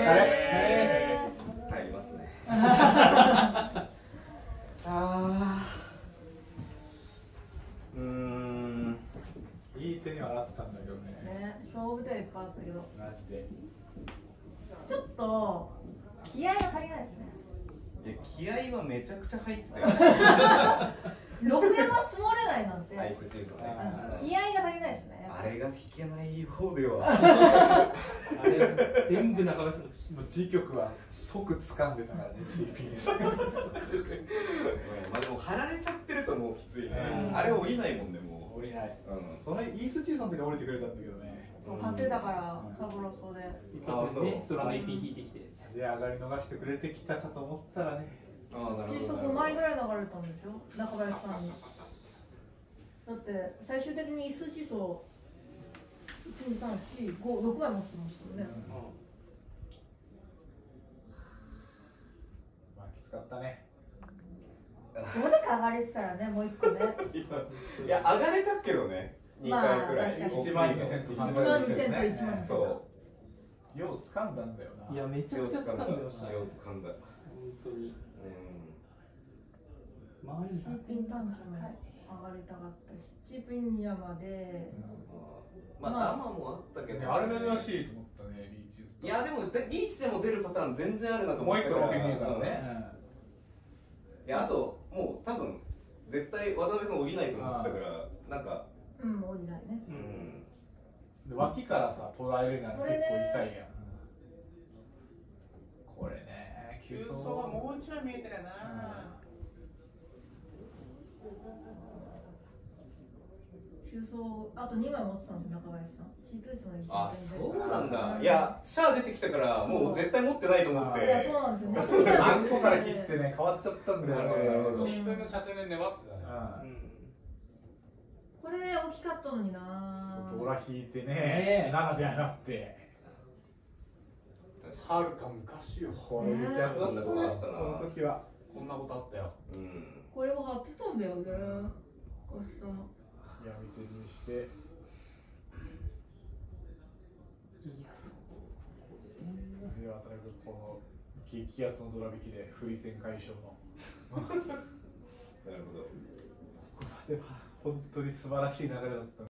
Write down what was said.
入りますね。 いい手にはなってたんだけどね。 勝負手はいっぱいあったけど。 マジで。 ちょっと気合が足りないですね。 いや、気合はめちゃくちゃ入ってたよ。 六山積もれないなんて。 アイスチーズのね。 気合が足りないですね。 あれが弾けない方では。 あれ全部中村さんの。 G 曲は即掴んでたからね、GP で。 まあでも張られちゃってるともうきついね。あれ降りないもんでも降りない。そのイースチーズの時は降りてくれたんだけどね。 そう買ってたからサブロソで。 一発でね、ドラの一品引いてきて。 で上がり逃してくれてきたかと思ったらね。 小さく5枚ぐらい流れたんですよ、中林さんに。だって最終的にイスチソ1、2、3、4、5、6枚持ってましたよね。 まあきつかったね。 どれか上がれてたらね、もう1個ね。 いや、上がれたけどね、2回くらい。 1万2000と 1万2000と1万2000。 そう。 よう掴んだんだよな。 いや、めちゃくちゃ掴んでましたね。 よう掴んだ。 本当に。 周りにチーピン短期も上がりたかったし、チーピンニアまで。 まあ、ダマもあったけど。 あれ珍しいと思ったね、リーチ。 いや、でも、リーチでも出るパターン全然あるなと思って。 もう一個のopinionからね。 いや、あと、もう多分、絶対渡辺君降りないと思ってたから、なんか。 降りないね。 脇からさ、捉えるのは結構痛いやん。これね、 急走はもう一枚見えてるよな。 急走あと2枚持ってたんですよ、中林さん。シートイツの一あ、そうなんだ。いや、シャア出てきたから、もう絶対持ってないと思って。 いや、そうなんですよ。 何個から切ってね、変わっちゃったんだよね。 シートイの射程で粘ってたね。 これ大きかったのにな。 ドラ引いてね、7で上がって。 はるか昔よ。 これ見たやつだったことあったな。 この時は。 こんなことあったよ。 これを貼ってたんだよね。お母さん。 闇手にして。 いや、そう。 で、渡辺君、この激アツのドラ引きで振り点解消の。 なるほど。 ここまでは本当に素晴らしい流れだった。